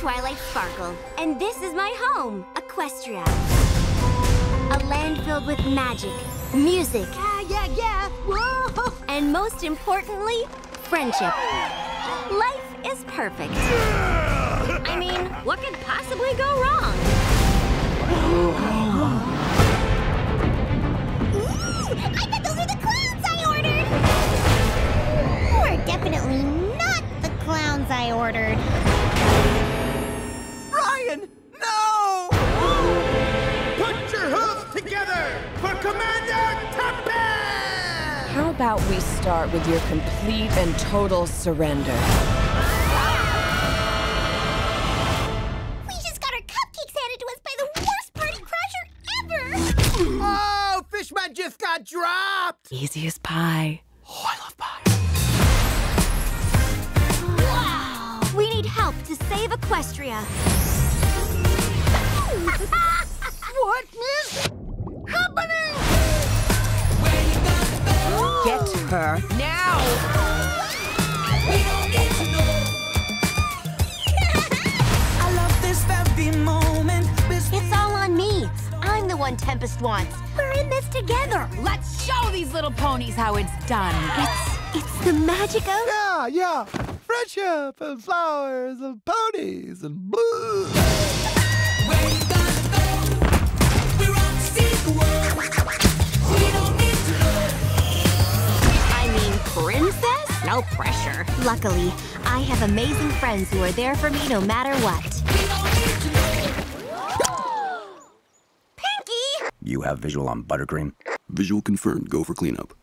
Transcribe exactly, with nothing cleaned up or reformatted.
Twilight Sparkle, and this is my home, Equestria. A land filled with magic, music, Yeah, yeah, yeah! Whoa! and most importantly, friendship. Life is perfect. I mean, what could possibly go wrong? I bet those are the clowns I ordered! Or definitely not the clowns I ordered. Ryan, no! Put your hooves together for Commander Tuppence! How about we start with your complete and total surrender? We just got our cupcakes handed to us by the worst party crasher ever! Oh, Fishman just got dropped! Easy as pie. Oh, I love pie. Wow! We need help to save Equestria. What is happening? Get her now! I love this very moment. It's all on me. I'm the one Tempest wants. We're in this together. Let's show these little ponies how it's done. It's, it's the magic of... Yeah, yeah. Friendship and flowers and ponies and blue. Where you gonna go? We're on to see the world. We don't need to know. I mean, princess? No pressure. Luckily, I have amazing friends who are there for me no matter what. We don't need to know. Pinkie! You have visual on buttercream? Visual confirmed. Go for cleanup.